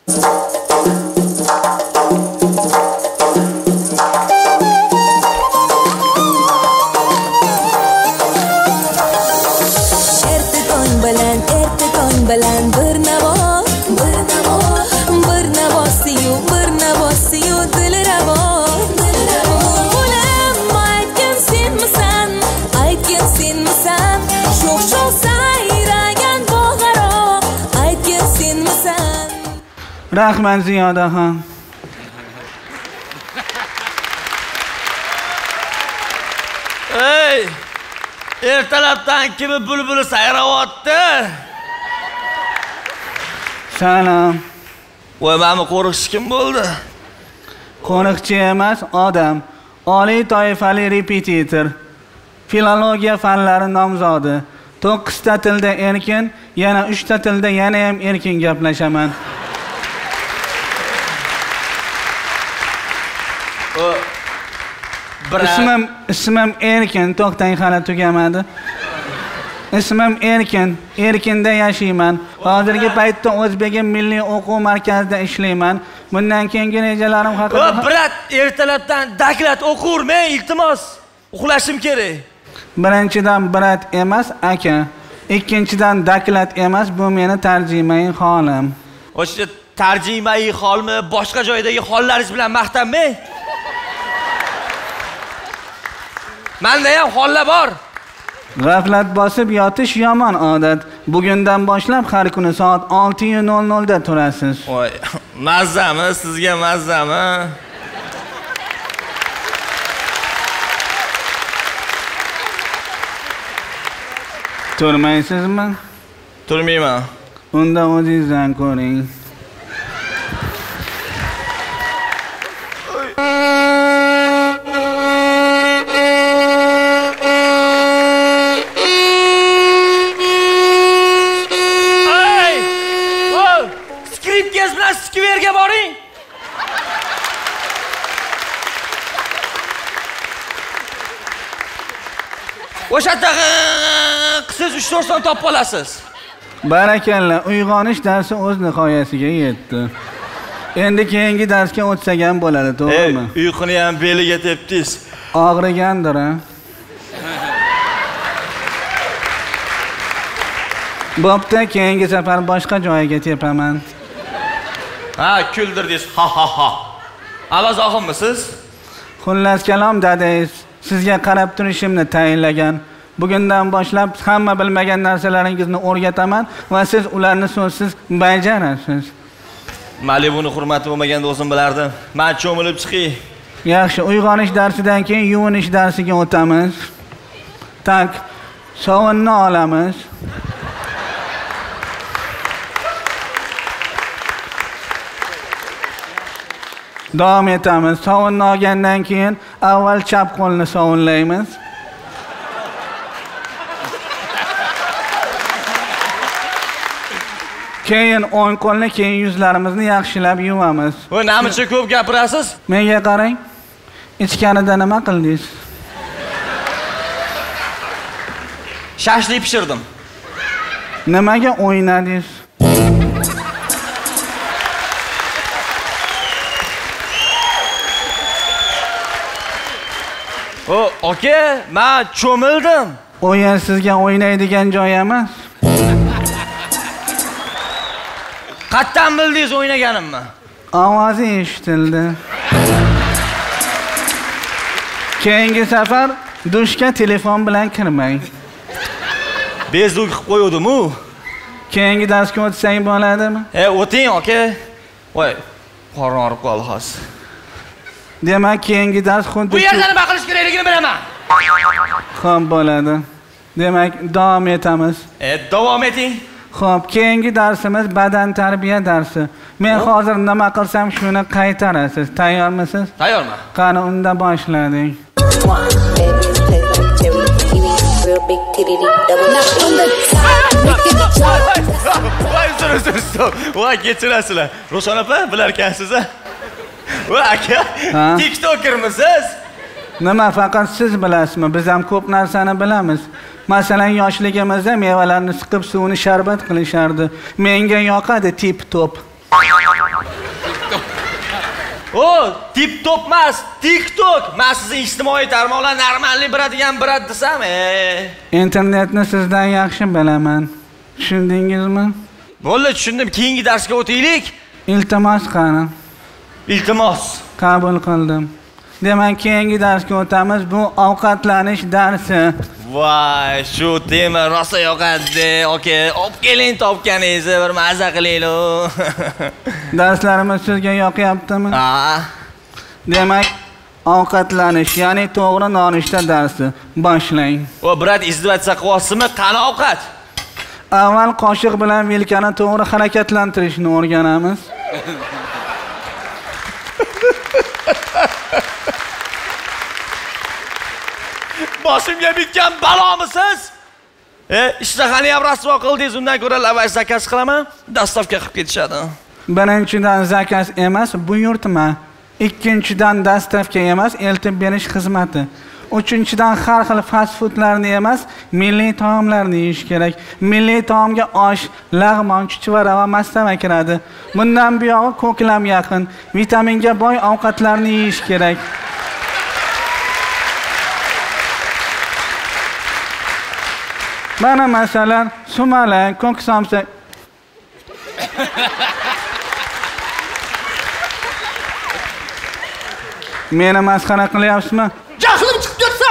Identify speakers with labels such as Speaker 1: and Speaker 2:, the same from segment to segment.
Speaker 1: Rahman Ziyodaxon.
Speaker 2: Ey! Ertalabdan kimi bulbuli sayrayapti?
Speaker 1: Salom.
Speaker 2: Voy, meni qo'riqchi kim bo'ldi?
Speaker 1: Qo'riqchi emas, odam. Oliy toifali repetitor. Filologiya fanlari nomzodi. 9 ta tilda erkin, yana 3 ta tilda yana ham erkin gaplashaman. İsmim Erkin, to'xtang hali tugamadi. İsmim Erkin, Erkinda yashayman. Hozirgi paytda O'zbek Milliy o'quv markazida ishlayman. Bundan keyingi rejalarim haqida.
Speaker 2: Brat, ertalabdan daklat o'qurmen, iltimos. Uxlashim kerak.
Speaker 1: Birinchidan brat emas, aka. Ikkinchidan daklat emas, bu meni tarjimai holim.
Speaker 2: O'sha tarjimai holmi, boshqa joydagi hollaringiz bilan maqtanmang. Menda ham hollar bor.
Speaker 1: G'aflat bosib yotish yomon odat. Bugundan boshlab har kuni soat 6:00 da turasiz.
Speaker 2: Voy, mazzami, sizga mazzami?
Speaker 1: Turmaysizmi?
Speaker 2: Turmayman.
Speaker 1: Unda o'zingizdan ko'ring.
Speaker 2: O'shada siz 3-4 son topib olasiz.
Speaker 1: Barakalla, uyg'onish darsi o'z nihoyasiga yetdi. Endi keyingi darsga o'tsak ham bo'ladi, to'g'rimi?
Speaker 2: Uyquni ham beliga tepdingiz.
Speaker 1: Og'rigandir, ha? Bo'pti, keyingi safar boshqa joyga tepaman.
Speaker 2: Ha, kuldirdingiz. Ha ha ha. Avazoximisiz?
Speaker 1: Xullas kalom dadangiz sizga qarab turishimni tayinlagan. Bugundan boshlab hamma bilmagan narsalaringizni o'rgataman va siz ularni so'zsiz bajarasiz.
Speaker 2: Malibuni hurmati bo'lmaganda o'zim bilardim. Men cho'milib chiqay.
Speaker 1: Yaxshi, uyg'onish darsidan keyin yuvinish darsiga o'tamiz. Tak, sovunni olamiz. Davom etamiz. Sovunni olgandan keyin avval chap qo'lni sovunlaymiz. Keyin o'ng qo'lni, keyin yuzlarimizni yaxshilab yuvamiz.
Speaker 2: Voy, namicha ko'p gapirasiz?
Speaker 1: Menga qarang. Ichkarida nima qildingiz?
Speaker 2: Shashlik pishirdim.
Speaker 1: Nimaga o'ynadingiz?
Speaker 2: Aka, men cho'mildim.
Speaker 1: O'yin sizga o'ynaydigan joy emas.
Speaker 2: Qattan bildingiz o'ynaganimni?
Speaker 1: Ovozi eshitildi. Keyingi safar dushga telefon bilan kirmang.
Speaker 2: Bezuk qilib qo'ydim-u.
Speaker 1: Keyingi darsga o'tsang bo'ladimi?
Speaker 2: O'ting, aka. Voy, qorong'ib qoldi hozir.
Speaker 1: Demak, keyingi dars xuddi
Speaker 2: bu yerda nima qilish kerakligini bilaman.
Speaker 1: Xo'p, bo'ladi. Demak, davom etamiz.
Speaker 2: Davom eting.
Speaker 1: Xo'p, keyingi darsimiz badan tarbiya darsi. Men hozir nima qilsam shuni qaytarasiz. Tayyormisiz?
Speaker 2: Tayyorman.
Speaker 1: Qani, unda boshladik.
Speaker 2: Voy, uzr. Voy, kechirasizlar. Ro'shon opa, bilarkansiz-a? Voy, aka, TikTokermisiz?
Speaker 1: Nima, faqat siz bilasizmi? Biz ham ko'p narsani bilamiz. Masalan, yoshligimizda mevalarni siqib suvini sharbat qilishardi. Menga yoqadi tip-top.
Speaker 2: O, tip-top emas, TikTok. Men sizni ijtimoiy tarmoqlar normalni biladigan brat desam,
Speaker 1: Internetni sizdan yaxshi bilaman. Tushundingizmi?
Speaker 2: Bo'ldi, tushundim. Keyingi darsga o'taylik.
Speaker 1: Iltimos qani.
Speaker 2: Iltimos.
Speaker 1: Qabul qildim. Demak, keyingi darsga o'tamiz. Bu ovqatlanish darsi.
Speaker 2: Voy, shu tema rosa yoqadi. Oke, olib keling topganingizni bir mazza qilaylik.
Speaker 1: Darslarimiz sizga yoqyaptimi?
Speaker 2: Ha.
Speaker 1: Demak, ovqatlanish, ya'ni to'g'ri nonushta darsi. Boshlang.
Speaker 2: O, brat, izdivotsa qilyapsizmi? Qani ovqat?
Speaker 1: Avval qoshiq bilan vilkani to'g'ri harakatlantirishni o'rganamiz.
Speaker 2: Boshimga bitgan balomisiz? Ishtahani ham rasvo qildingiz, undan ko'ra lavash zakaz qilaman. Dastavka qilib ketishadi.
Speaker 1: Birinchidan zakaz emas, buyurtma. Ikkinchidan dastavka emas, eltib berish xizmati. Uchinchidan har xil fast foodlarni emas, milliy taomlarni yeyish kerak. Milliy taomga osh, lag'mon, chuchvara va mastava kiradi. Bundan buyog'i ko'klam yaqin, vitaminga boy ovqatlarni yeyish kerak. Mana masalan, sumalak, ko'ksamsa. Meni masxara qilyapsizmi?
Speaker 2: Jahlim chiqib ketsa.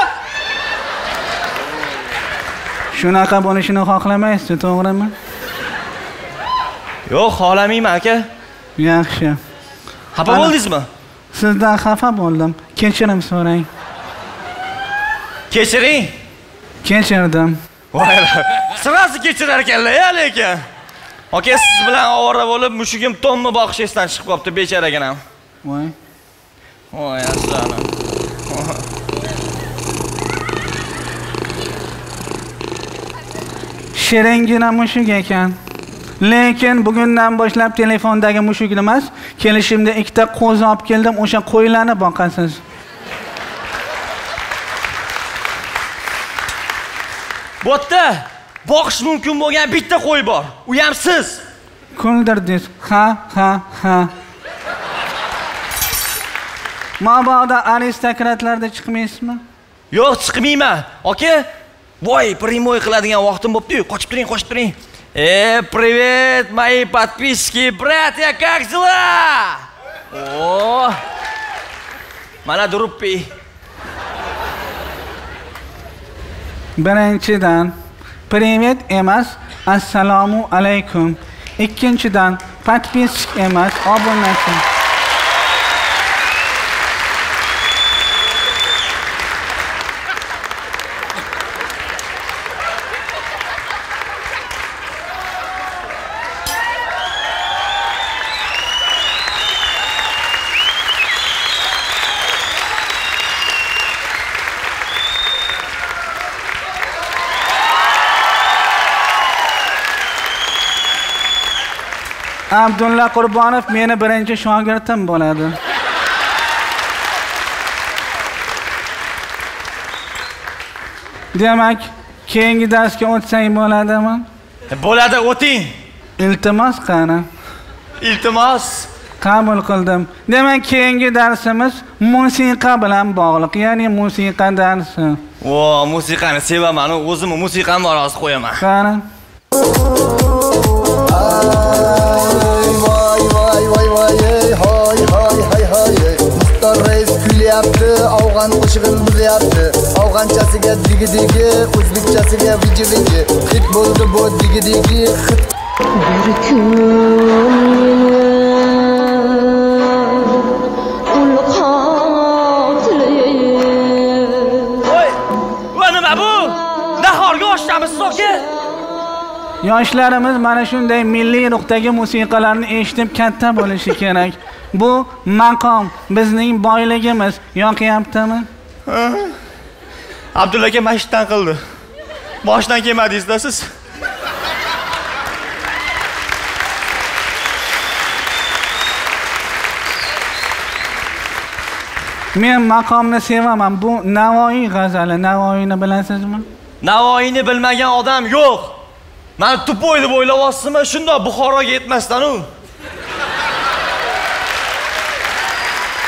Speaker 1: Shunaqa bo'lishini xohlamaysiz, to'g'rimi?
Speaker 2: Yo'q, xohlamayman aka.
Speaker 1: Yaxshi.
Speaker 2: Xafa bo'ldingizmi?
Speaker 1: Sizdan xafa bo'ldim. Kechirim so'rang.
Speaker 2: Kechiring.
Speaker 1: Kechirdim.
Speaker 2: Voy, sirasi kechirar ekanlar-ya lekin. Aka, siz bilan ovora bo'lib, mushugim tomni boqish esdan chiqib qopti, becharaganam.
Speaker 1: Voy.
Speaker 2: Voy, aslanam.
Speaker 1: Shiringina mushuk ekan. Lekin bugundan boshlab telefondagi mushukni emas, kelishimda ikkita qo'z olib keldim, o'sha qo'ylarni boqasiz.
Speaker 2: Bo'tda boqish mumkin bo'lgan bitta qo'y bor. U ham siz.
Speaker 1: Kuldirdingiz. Ha. Mabodo aristokratlarda chiqmaysizmi?
Speaker 2: Yo'q, chiqmayman. Aka, voy, primoy qiladigan vaqtim bo'pti-yu, qochib turing. Привет, мои подписчики, братья, как дела? О, mana duruppi.
Speaker 1: Birinchidan, privet emas, assalomu alaykum. Ikkinchidan, подписчик emas, obunachi. Abdulla Qurbonov meni birinchi shogirdim bo'ladi. Demak, keyingi darsga o'tsang bo'ladimi?
Speaker 2: Bo'ladi, o'ting.
Speaker 1: Iltimos qani.
Speaker 2: Iltimos.
Speaker 1: Qabul qildim. Demak, keyingi darsimiz musiqa bilan bog'liq, ya'ni musiqa darsi.
Speaker 2: O, musiqani sevaman, o'zim musiqani rozi qo'yaman.
Speaker 1: Qani.
Speaker 3: Avg'an qo'shig'in buzyapti. Avg'anchasiga digi, o'zbekchasiga viji. Hit bo'ldi bu digi, hit.
Speaker 4: Bir kun
Speaker 2: Voy, nima bu? Nahorga oshdamisiz aka?
Speaker 1: Yoshlarimiz mana shunday milliy ruhdagi musiqalarni eshitib katta bo'lishi kerak. Bu maqom bizning boyligimiz. Yoqyaptimi?
Speaker 2: Abdulla aka mashitdan qildi. Boshdan kelmadingiz-da siz.
Speaker 1: Men maqomni sevaman. Bu Navoiy g'azali. Navoiyni bilasizmi?
Speaker 2: Navoiyni bilmagan odam yo'q. Men tupoy deb o'ylayapsizmi? Shundoq Buxoroga yetmasdan-u.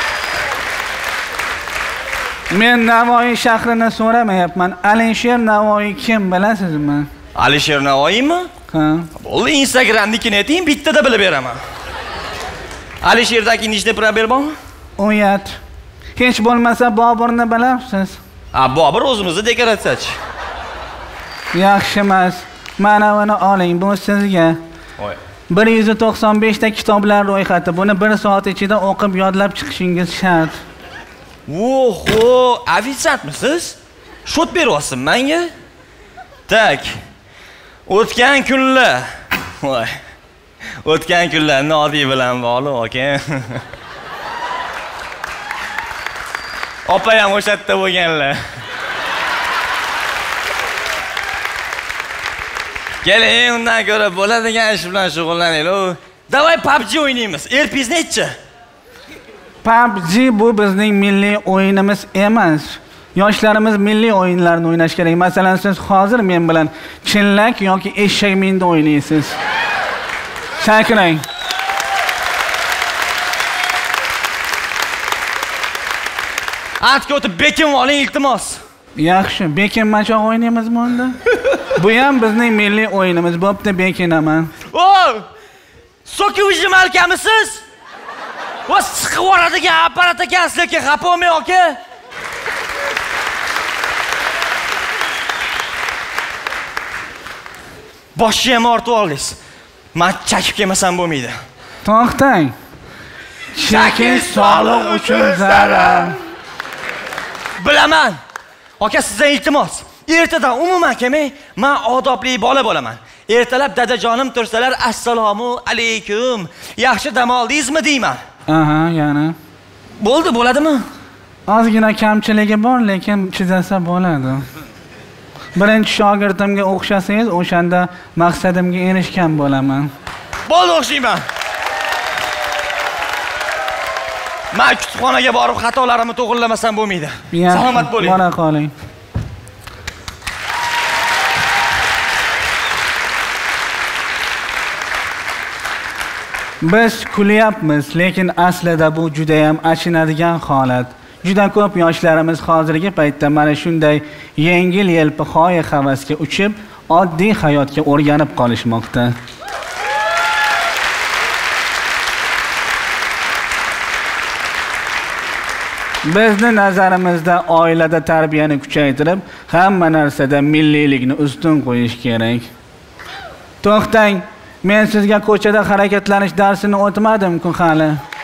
Speaker 1: Men Navoiy shahrini so'ramayapman. Alisher Navoiy kim bilasizmi?
Speaker 2: Alisher Navoiymi?
Speaker 1: Ha.
Speaker 2: Bo'ldi, Instagramnikini ayting, bittada bilib beraman. Alisherdagi nechta probel bormi?
Speaker 1: Uyat. Hech bo'lmasa Boburni bilarsiz?
Speaker 2: Bobur o'zimizni dekoratsiyachi.
Speaker 1: Yaxshi emas. Mana buni oling, bu sizga.
Speaker 2: Voy.
Speaker 1: 195 ta kitoblar ro'yxati. Buni 1 soat ichida o'qib yodlab chiqishingiz shart.
Speaker 2: Oho, ofitsiantmisiz? Shot beryapsiz menga? Tak. O'tgan kunlar. Voy. O'tgan kunlar Nodiy bilan bog'liq ekan. Opa ham o'sha yerda bo'lganlar. Keling, undan ko'ra bo'ladigan ish bilan shug'ullanaylik. Davay PUBG o'ynaymiz. Erpiz necha?
Speaker 1: PUBG bu bizning milliy o'yinimiz emas. Yoshlarimiz milliy o'yinlarni o'ynash kerak. Masalan, siz hozir men bilan chinlak yoki eshak minda o'ynaysiz. Shakrang.
Speaker 2: Atga o'tib bekim oling iltimos.
Speaker 1: Yaxshi, bekin machoq o'ynaymizmi unda? Bu ham bizning milliy o'yinimiz. Bo'pti, bekinaman.
Speaker 2: So'kuvchi malkamisiz? Va chiqib boradigan apparat ekansiz, lekin xafa bo'lmang aka. Boshni ham ortib oldingiz. Men chakib kelmasam bo'lmaydi.
Speaker 1: To'xtang. Shakin sog'liq uchun zarar.
Speaker 2: Bilaman. Aka, sizdan iltimos. Ertadan umuman kelmay, men odobli bola bo'laman. Ertalab dadajonim tursalar, assalomu alaykum. Yaxshi dam oldingizmi deyman.
Speaker 1: Aha, yana.
Speaker 2: Bo'ldi, bo'ladimi?
Speaker 1: Ozgina kamchiligi bor, lekin chizasa bo'ladi. Birinchi shogirdimga o'xshasangiz, o'shanda maqsadimga erishgan bo'laman.
Speaker 2: Bo'ldi, o'xshayman. Men kutubxonaga borib xatolarimni to'g'rilamasam bo'lmaydi. Salomat bo'ling.
Speaker 1: Bora qoling. Biz kulyapmiz, lekin aslida bu juda ham achinadigan holat. Juda ko'p yoshlarimiz hozirgi paytda mana shunday yengil-yelpi xoya-havasga uchib, oddiy hayotga o'rganib qolishmoqda. Bizni nazarimizda oilada tarbiyani kuchaytirib, hamma narsada milliylikni ustun qo'yish kerak. To'xtang, men sizga ko'chada harakatlanish darsini o'tmadim-ku hali.